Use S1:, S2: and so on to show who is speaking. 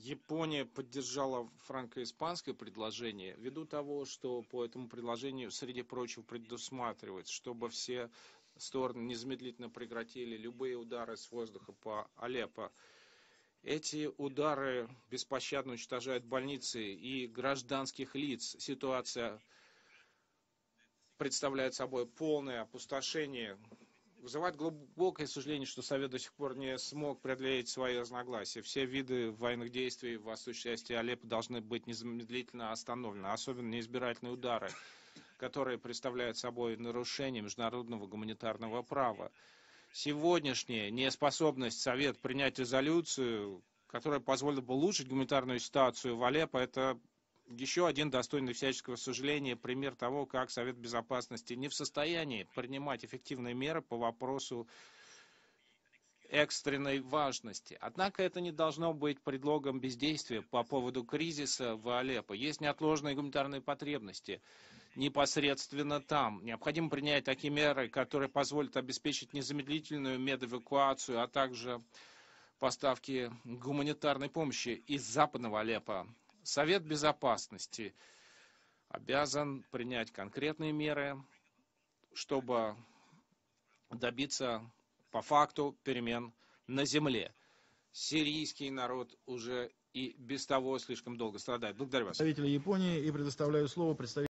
S1: Япония поддержала франко-испанское предложение ввиду того, что по этому предложению, среди прочего, предусматривается, чтобы все стороны незамедлительно прекратили любые удары с воздуха по Алеппо. Эти удары беспощадно уничтожают больницы и гражданских лиц. Ситуация представляет собой полное опустошение. Вызывает глубокое сожаление, что Совет до сих пор не смог преодолеть свои разногласия. Все виды военных действий в восточной части Алеппо должны быть незамедлительно остановлены, особенно неизбирательные удары, которые представляют собой нарушение международного гуманитарного права. Сегодняшняя неспособность Совета принять резолюцию, которая позволила бы улучшить гуманитарную ситуацию в Алеппо, это еще один достойный всяческого сожаления пример того, как Совет Безопасности не в состоянии принимать эффективные меры по вопросу экстренной важности. Однако это не должно быть предлогом бездействия по поводу кризиса в Алеппо. Есть неотложные гуманитарные потребности непосредственно там. Необходимо принять такие меры, которые позволят обеспечить незамедлительную медэвакуацию, а также поставки гуманитарной помощи из западного Алеппо. Совет Безопасности обязан принять конкретные меры, чтобы добиться по факту перемен на земле. Сирийский народ уже и без того слишком долго страдает. Благодарю вас.
S2: Представителя Японии, и предоставляю слово представителю